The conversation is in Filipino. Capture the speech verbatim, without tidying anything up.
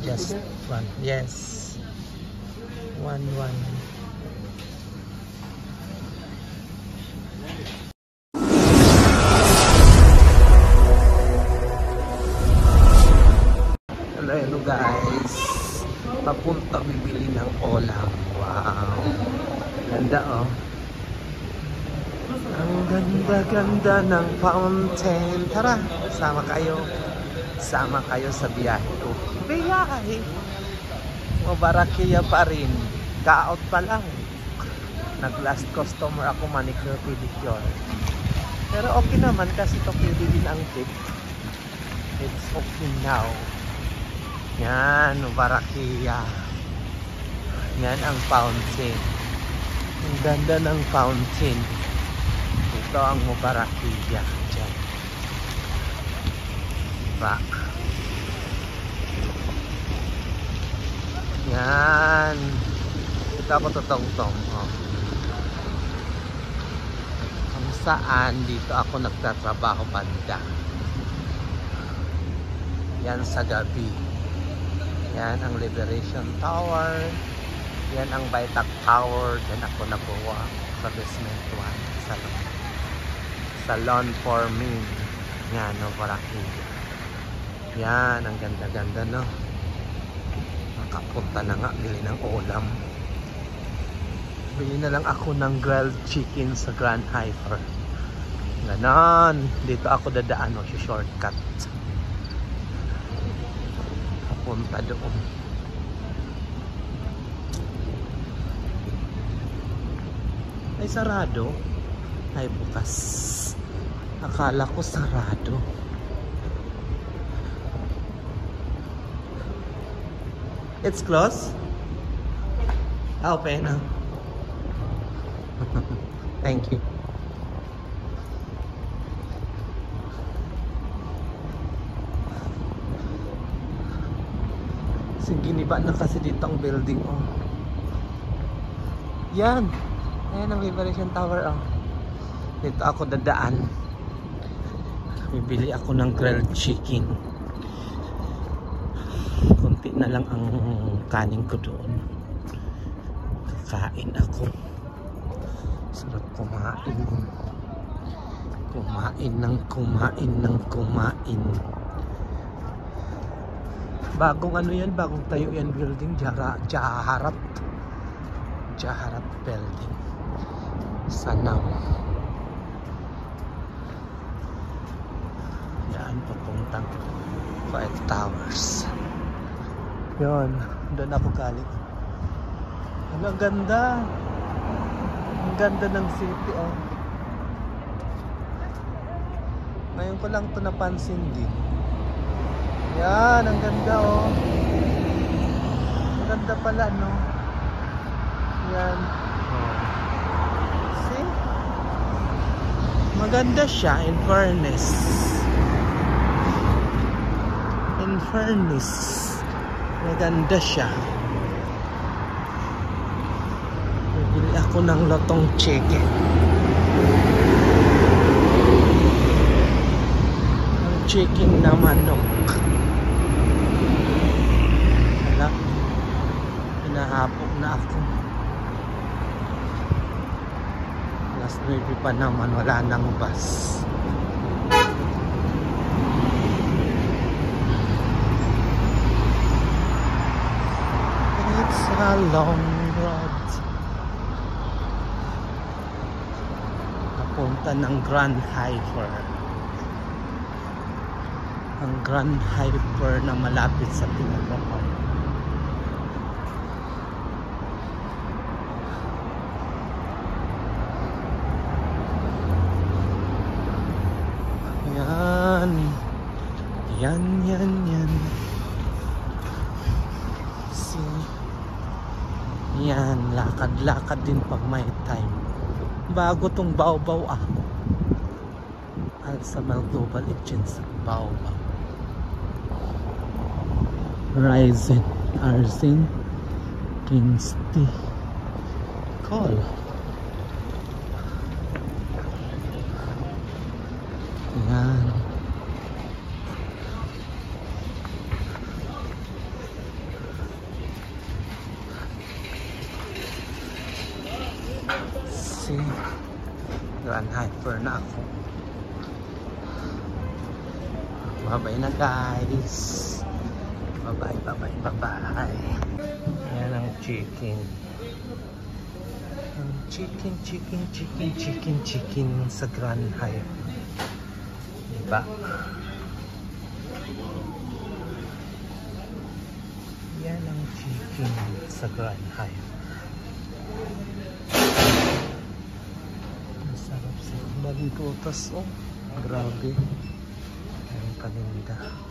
Just one. Yes. One, one. Hello, hello guys. Papunta bibili ng ulam. Wow. Ganda oh. Ang ganda-ganda ng fountain. Tara, sama kayo. Sama kayo sa biyahe ko. Biyahe! Mabarakiya pa rin. Ka-out pa lang. Nag-last customer ako, manicure pedicure. Pero okay naman kasi ito pwede din ang tip. It's okay now. Yan, Mabarakiya. Yan ang fountain. Ang ganda ng fountain. Ito ang Mabarakiya. Diyan. Diba? Yan. Ito ako tutong-tong. Oh. Kung saan dito ako nagtatrabaho banda. Yan sa gabi. Yan ang Liberation Tower. Yan ang Baitac Tower. Yan ako nabuwa sa basement one. Salon. Salon for me. Yan, Mabarakiya. Yan, ang ganda-ganda, no? Nakapunta na nga, bili ng ulam. Bili na lang ako ng grilled chicken sa Grand Hyper. Ganon. Dito ako dadaan, no? Shortcut. Punta doon. Ay, sarado. Ay, bukas. Akala ko sarado. It's closed? Open. Thank you. Giniba na kasi dito ang building, oh. Yan. Ayan ang Liberation Tower, oh. Dito ako dadaan. Bibili ako ng grilled chicken. Kunti na lang ang kanin ko doon. Kakain ako. Sarap kumain. Kumain ng kumain ng kumain. Bagong ano yan, bagong tayo yan building, Jara, Jaharat. Jaharat building. Sanaw. Yan, papuntang Five Towers. Yun, doon ako galing. Ano, ang ganda. Ang ganda ng city, oh. Ngayon ko lang ito napansin din. Yan, ang ganda, oh. Ang ganda pala, no? Yan. Oh. See? Maganda siya, in fairness. In fairness. Maganda siya. Bibili ako ng lotong chicken. Ang chicken na manok. Wala. Hinahapok na ako. Alas nuwebe pa naman, wala nang bus. It's a long road. Napunta ng Grand Hyper. Ang Grand Hyper na malapit sa Pinagbabaw. Yan. Yan, yan, yan. See? Yan, lakad-lakad din pag may time. Bago tong Baw-Baw, ah. Alsamel Global Agency, Baw-Baw. Ryzen, Arzin, Kingsty, Call. Yan. Bye-bye na guys. Bye-bye, bye-bye, bye-bye. Ayan ang chicken. Ang chicken, chicken, chicken, chicken, chicken sa Grand Hyatt. Diba? Yan ang chicken sa Grand Hyatt. Masarap sa maling putas, oh. Grabe. Ang kalinda.